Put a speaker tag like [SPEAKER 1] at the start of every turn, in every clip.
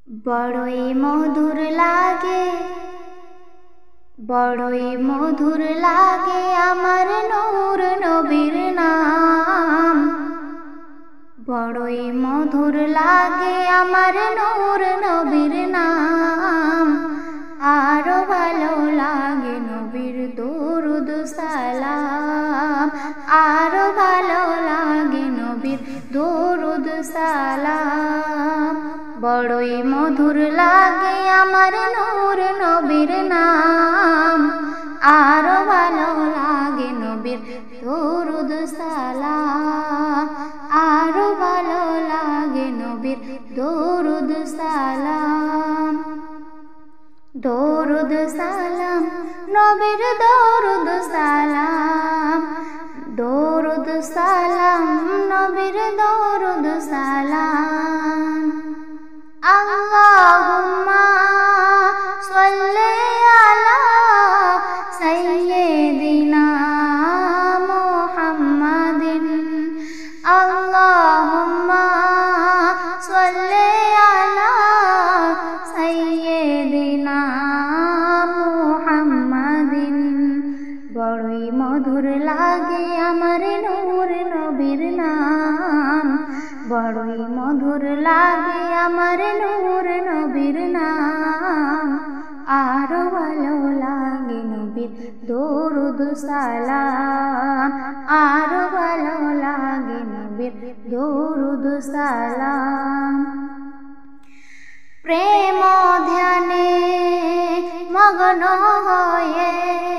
[SPEAKER 1] বড়ই মধুর লাগে, বড়ই মধুর লাগে আমার নূর নবীর নাম। বড়ই মধুর লাগে আমার নূর নবীর নাম। আরো ভালো লাগে নবীর দরুদ সালাম। আরো ভালো লাগে নবীর দরুদ সালাম। বড়ই মধুর লাগে আমার নূর নবীর নাম। আরো ভালো লাগে নবীর দরুদ সালাম। আরো ভালো লাগে নবীর দরুদ সালাম। দরুদ সালাম নবীর দরুদ সালাম। দরুদ সালাম নবীর দরুদ সালাম। আল্লাহুম্মা সাল্লি আলা সাইয়্যিদিনা মুহাম্মাদিন। আল্লাহুম্মা সাল্লি আলা সাইয়্যিদিনা মুহাম্মাদিন। বড়ই মধুর লাগে আমার নূর নবীর নাম। বড়ই মধুর লাগে আমার নূর নবীর নাম। আরো ভালো লাগে নবীর দরুদ সালাম। আরো ভালো লাগে নবীর দরুদ সালাম। প্রেম ধ্যানে মগ্ন হয়ে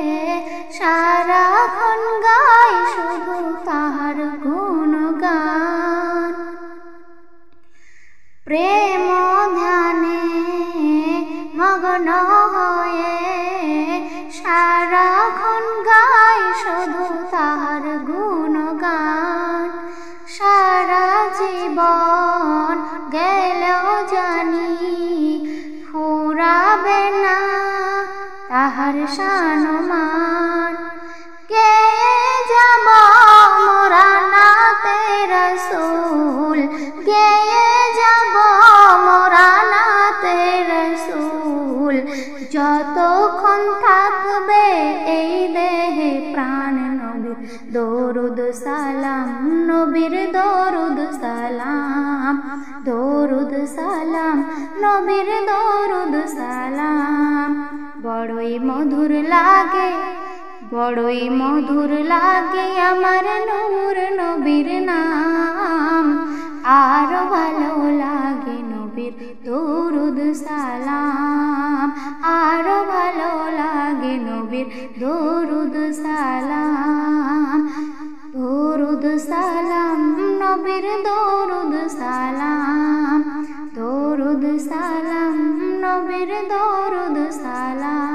[SPEAKER 1] সারাক্ষণ গাই শুধু তাহার গুণগান। প্রেম ধ্যানে মগ্ন হয়ে সারাক্ষণ গাই শুধু তাহার গুণগান। সারা জীবন গেলেও জানি ফুরাবে না তাহার শানমান। গেয়ে যাব মোরা নাতে রাসূল। গেয়ে যাব মোরা নাতে রাসূল। যতক্ষণ থাকবে এই দেহে প্রাণ নবীর দরুদ সালাম। নবীর দরুদ সালাম। দরুদ সালাম নবীর দরুদ সালাম। বড়ই মধুর লাগে, বড়ই মধুর লাগে আমার নূর নবীর নাম। আরো ভালো লাগে নবীর দরুদ সালাম। আরো ভালো লাগে নবীর দরুদ সালাম। দরুদ সালাম নবীর দরুদ সালাম। দরুদ সালাম নবীর দরুদ সালাম।